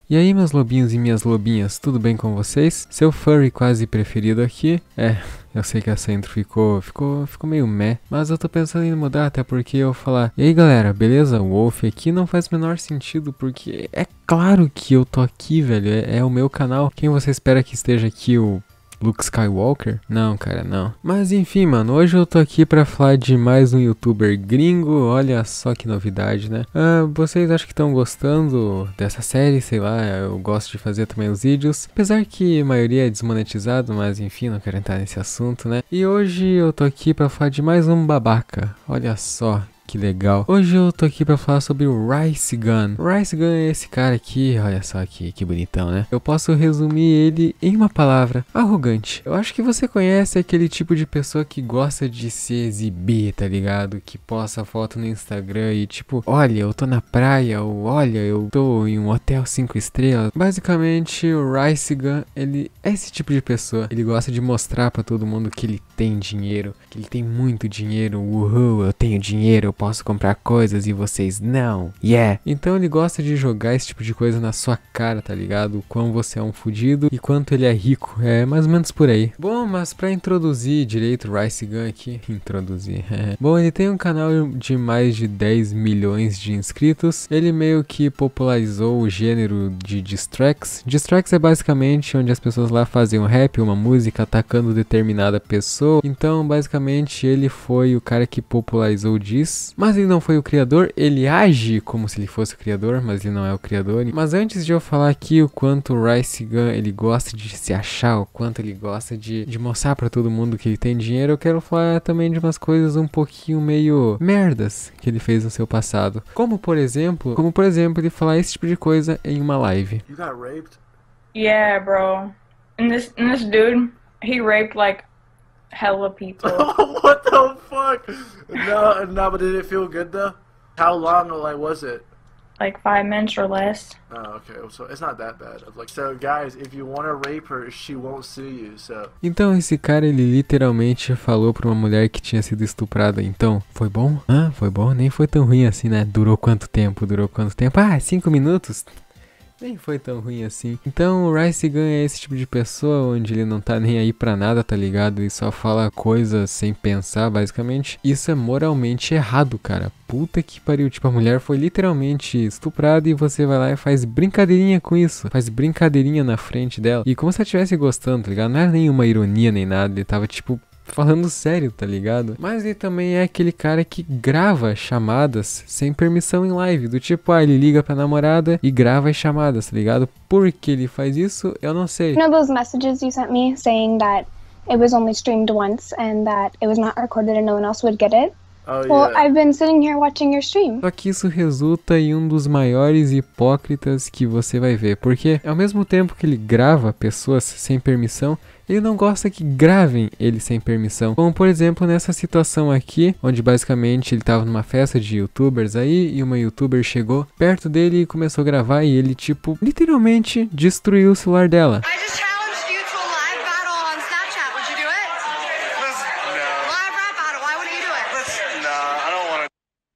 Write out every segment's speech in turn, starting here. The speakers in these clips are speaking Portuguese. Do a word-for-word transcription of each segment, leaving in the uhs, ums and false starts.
E aí, meus lobinhos e minhas lobinhas, tudo bem com vocês? Seu furry quase preferido aqui. É, eu sei que essa intro ficou, ficou, ficou meio meh, mas eu tô pensando em mudar, até porque eu vou falar: e aí galera, beleza? O Wolf aqui não faz o menor sentido, porque é claro que eu tô aqui, velho, é, é o meu canal. Quem você espera que esteja aqui? O Luke Skywalker? Não, cara, não. Mas enfim, mano, hoje eu tô aqui pra falar de mais um youtuber gringo. Olha só que novidade, né? Ah, vocês acham que estão gostando dessa série? Sei lá, eu gosto de fazer também os vídeos. Apesar que a maioria é desmonetizado, mas enfim, não quero entrar nesse assunto, né? E hoje eu tô aqui pra falar de mais um babaca. Olha só. Que legal. Hoje eu tô aqui pra falar sobre o Rice Gun. O Rice Gun é esse cara aqui, olha só aqui, que bonitão, né? Eu posso resumir ele em uma palavra: arrogante. Eu acho que você conhece aquele tipo de pessoa que gosta de se exibir, tá ligado? Que posta foto no Instagram e tipo, olha, eu tô na praia, ou olha, eu tô em um hotel cinco estrelas. Basicamente, o Rice Gun, ele é esse tipo de pessoa. Ele gosta de mostrar pra todo mundo que ele tem dinheiro, que ele tem muito dinheiro. Uhul, eu tenho dinheiro, eu posso comprar coisas e vocês não. Yeah. Então ele gosta de jogar esse tipo de coisa na sua cara, tá ligado? O quão você é um fudido e quanto ele é rico. É mais ou menos por aí. Bom, mas pra introduzir direito o Rice Gun aqui, introduzir. É. Bom, ele tem um canal de mais de dez milhões de inscritos. Ele meio que popularizou o gênero de diss tracks. Diss tracks é basicamente onde as pessoas lá fazem um rap, uma música atacando determinada pessoa. Então, basicamente, ele foi o cara que popularizou o diss. Mas ele não foi o criador, ele age como se ele fosse o criador, mas ele não é o criador. Mas antes de eu falar aqui o quanto o Rice Gun ele gosta de se achar, o quanto ele gosta de, de mostrar pra todo mundo que ele tem dinheiro, eu quero falar também de umas coisas um pouquinho meio merdas que ele fez no seu passado. Como por exemplo, como por exemplo ele falar esse tipo de coisa em uma live. You got raped? Yeah, bro. And this and this dude, he raped like hella people. What the fuck? No, no, but did it feel good though? How long, like, was it? Like five minutes or less. Oh, okay. So it's not that bad. Like, so guys, if you want to rape her, she won't sue you. So. Então esse cara ele literalmente falou pra uma mulher que tinha sido estuprada. Então, foi bom? Ah, foi bom? Nem foi tão ruim assim, né? Durou quanto tempo? Durou quanto tempo? Ah, cinco minutos? Nem foi tão ruim assim. Então o Rice Gun é esse tipo de pessoa onde ele não tá nem aí pra nada, tá ligado? E só fala coisas sem pensar, basicamente. Isso é moralmente errado, cara. Puta que pariu. Tipo, a mulher foi literalmente estuprada e você vai lá e faz brincadeirinha com isso. Faz brincadeirinha na frente dela. E como se ela estivesse gostando, tá ligado? Não era nenhuma ironia nem nada. Ele tava tipo falando sério, tá ligado? Mas ele também é aquele cara que grava chamadas sem permissão em live. Do tipo, ah, ele liga pra namorada e grava as chamadas, tá ligado? Por que ele faz isso, eu não sei. You know those messages you sent me saying that it was only streamed once and that it was not recorded and no one else would get it? Oh, Well, yeah. I've been sitting here watching your stream. Só que isso resulta em um dos maiores hipócritas que você vai ver. Porque ao mesmo tempo que ele grava pessoas sem permissão, ele não gosta que gravem ele sem permissão. Como por exemplo nessa situação aqui, onde basicamente ele tava numa festa de youtubers aí, e uma youtuber chegou perto dele e começou a gravar, e ele tipo, literalmente destruiu o celular dela. I just challenged you to a live battle on Snapchat. Would you do it? Listen, no. Live rap battle. Why wouldn't you do it? Listen, nah, I don't want to.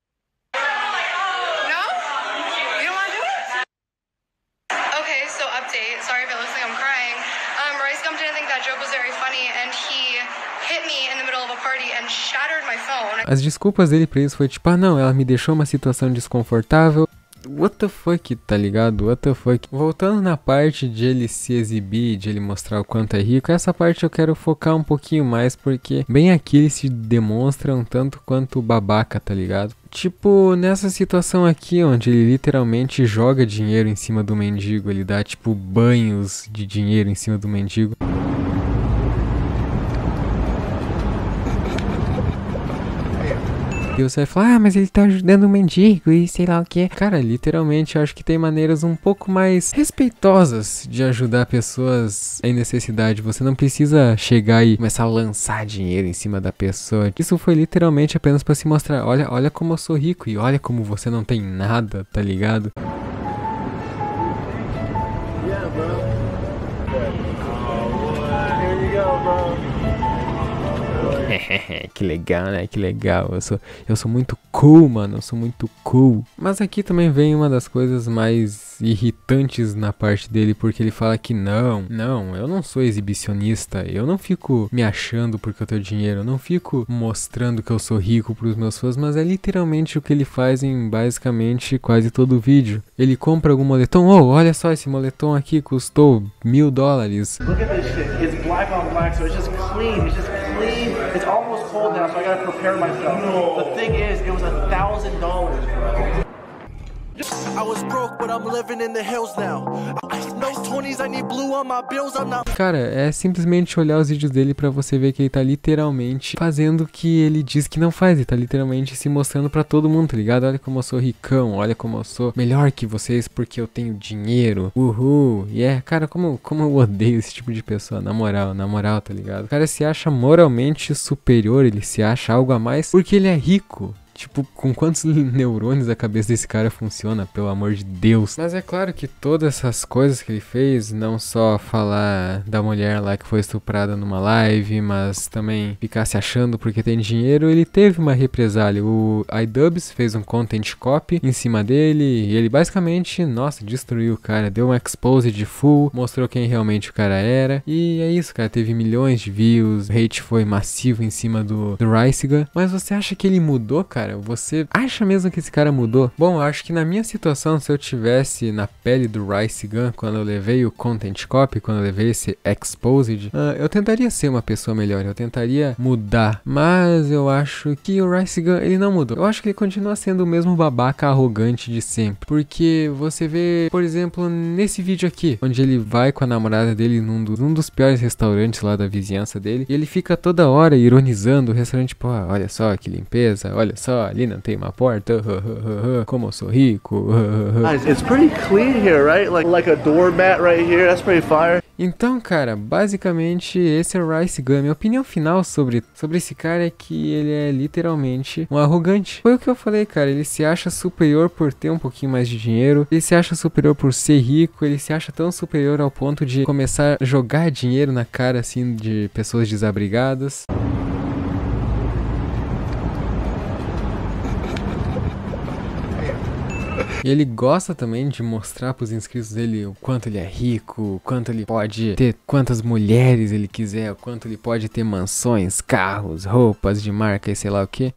No? You don't want to do it? Okay, so update. Sorry if it looks like I'm crying. Um, Rice Gum didn't think that joke was very funny, and he hit me in the middle of a party and shattered my phone. As desculpas dele pra isso foi tipo, ah não, ela me deixou uma situação desconfortável. What the fuck, tá ligado? What the fuck? Voltando na parte de ele se exibir, de ele mostrar o quanto é rico, essa parte eu quero focar um pouquinho mais, porque bem aqui ele se demonstra um tanto quanto babaca, tá ligado? Tipo, nessa situação aqui, onde ele literalmente joga dinheiro em cima do mendigo, ele dá tipo banhos de dinheiro em cima do mendigo. E você vai falar, ah, mas ele tá ajudando o mendigo e sei lá o que. Cara, literalmente eu acho que tem maneiras um pouco mais respeitosas de ajudar pessoas em necessidade. Você não precisa chegar e começar a lançar dinheiro em cima da pessoa. Isso foi literalmente apenas pra se mostrar, olha, olha como eu sou rico e olha como você não tem nada, tá ligado? Yeah, bro. Oh, boy. Here you go, bro. Oh, Que legal, né? Que legal. Eu sou, eu sou muito cool, mano. Eu sou muito cool. Mas aqui também vem uma das coisas mais irritantes na parte dele, porque ele fala que não, não, eu não sou exibicionista. Eu não fico me achando porque eu tenho dinheiro. Eu não fico mostrando que eu sou rico pros meus fãs, mas é literalmente o que ele faz em basicamente quase todo o vídeo. Ele compra algum moletom. Oh, olha só, esse moletom aqui custou mil dólares. Look at this shit. It's black on black, so it's just clean. It's just clean. It's almost cold now, so I gotta prepare myself. The thing is, it was a thousand dollars, bro. I was broke, but I'm living in the hills now. No twenties, I need blue on my bills. I'm not. Cara, é simplesmente olhar os vídeos dele pra você ver que ele tá literalmente fazendo o que ele diz que não faz. Ele tá literalmente se mostrando pra todo mundo, tá ligado? Olha como eu sou ricão, olha como eu sou melhor que vocês porque eu tenho dinheiro. Uhul. E yeah. é, cara, como, como eu odeio esse tipo de pessoa, na moral, na moral, tá ligado? O cara se acha moralmente superior, ele se acha algo a mais porque ele é rico. Tipo, com quantos neurônios a cabeça desse cara funciona, pelo amor de Deus. Mas é claro que todas essas coisas que ele fez, não só falar da mulher lá que foi estuprada numa live, mas também ficar se achando porque tem dinheiro, ele teve uma represália. O iDubbbz fez um content copy em cima dele e ele basicamente, nossa, destruiu o cara. Deu um expose de full, mostrou quem realmente o cara era. E é isso, cara, teve milhões de views, o hate foi massivo em cima do, do Ricegun. Mas você acha que ele mudou, cara? Você acha mesmo que esse cara mudou? Bom, eu acho que na minha situação, se eu tivesse na pele do Ricegun, quando eu levei o Content Copy, quando eu levei esse Exposed, uh, eu tentaria ser uma pessoa melhor, eu tentaria mudar. Mas eu acho que o Ricegun, ele não mudou. Eu acho que ele continua sendo o mesmo babaca arrogante de sempre. Porque você vê, por exemplo, nesse vídeo aqui, onde ele vai com a namorada dele num, do, num dos piores restaurantes lá da vizinhança dele, e ele fica toda hora ironizando o restaurante, pô, olha só que limpeza, olha só, ali não tem uma porta, uh, uh, uh, uh, como eu sou rico. Uh, uh, uh. It's pretty clean here, right? Like like a doormat right here. That's pretty fire. Então, cara, basicamente esse é o Ricegun. Minha opinião final sobre, sobre esse cara é que ele é literalmente um arrogante. Foi o que eu falei, cara. Ele se acha superior por ter um pouquinho mais de dinheiro. Ele se acha superior por ser rico. Ele se acha tão superior ao ponto de começar a jogar dinheiro na cara, assim, de pessoas desabrigadas. E ele gosta também de mostrar pros inscritos dele o quanto ele é rico, o quanto ele pode ter, quantas mulheres ele quiser, o quanto ele pode ter mansões, carros, roupas de marca e sei lá o que.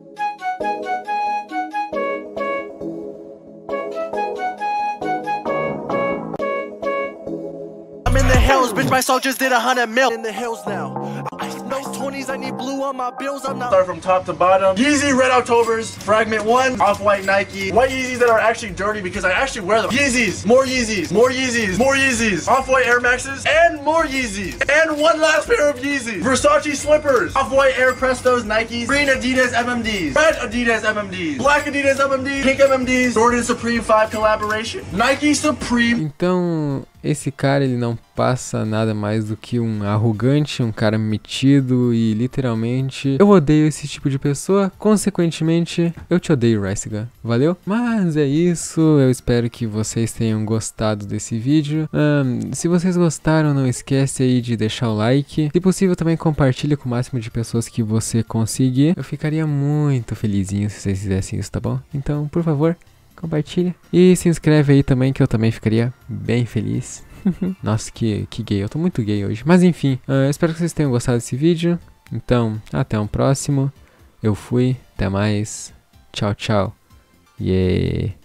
I'm in the hills, bitch, my soldiers did a hundred mil in the hills now. No twenties, I need blue on my bills. I'm not. Start from top to bottom. Yeezy Red Octobers, Fragment one, Off-White Nike. White Yeezys that are actually dirty because I actually wear them. Yeezys, more Yeezys, more Yeezys, more Yeezys. Off-White Air Maxes, and more Yeezys. And one last pair of Yeezys. Versace slippers, Off-White Air Prestos, Nikes, green Adidas M M Ds, red Adidas M M Ds, black Adidas M M Ds, pink M M Ds, Jordan Supreme five collaboration, Nike Supreme. Então, esse cara, ele não passa nada mais do que um arrogante, um cara metido e literalmente eu odeio esse tipo de pessoa, consequentemente eu te odeio, Ricegun, valeu? Mas é isso, eu espero que vocês tenham gostado desse vídeo. Um, se vocês gostaram, não esquece aí de deixar o like, se possível também compartilha com o máximo de pessoas que você conseguir, eu ficaria muito felizinho se vocês fizessem isso, tá bom? Então, por favor, compartilha e se inscreve aí também que eu também ficaria bem feliz. Nossa, que, que gay, eu tô muito gay hoje. Mas enfim, uh, espero que vocês tenham gostado desse vídeo. Então, até um próximo. Eu fui, até mais. Tchau, tchau. Yeah.